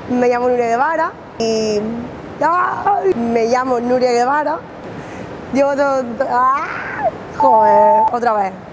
Me llamo Nuria Guevara y... ¡Ay! Me llamo Nuria Guevara. Llevo todo... ¡Ah! Joder, otra vez.